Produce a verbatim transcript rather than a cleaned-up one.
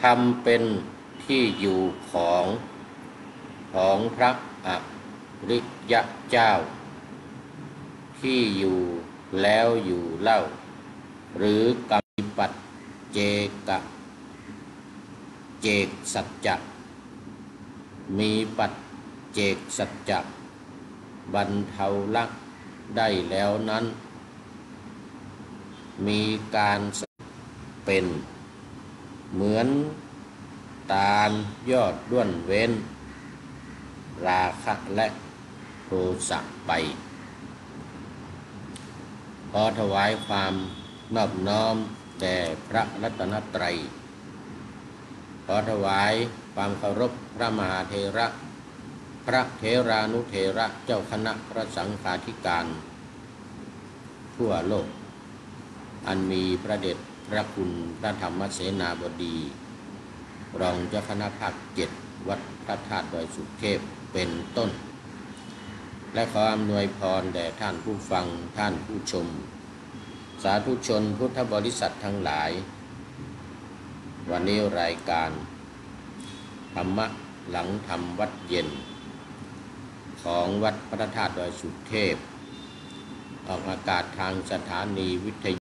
ทำเป็นที่อยู่ของของพระอริยเจ้าที่อยู่แล้วอยู่เล่าหรือกรรมปัจเจกะเจกสัจจะมีปัจเจกสัจจะบรรเทาละได้แล้วนั้นมีการเป็นเหมือนตาลยอดด้วนเว้นราคะและโทสะไปขอถวายความนอบน้อมแด่พระรัตนตรัยขอถวายความเคารพพระมหาเถระพระเถรานุเถระเจ้าคณะพระสังฆาธิการทั่วโลกอันมีพระเดชพระคุณพระธรรมเสนาบดีรองเจ้าคณะภาคเจ็ดวัดพระธาตุดอยสุเทพเป็นต้นและขออำนวยพรแด่ท่านผู้ฟังท่านผู้ชมสาธุชนพุทธบริษัททั้งหลายวันนี้รายการธรรมะหลังธรรมวัดเย็นของวัดพระธาตุดอยสุเทพออกอากาศทางสถานีวิทยุ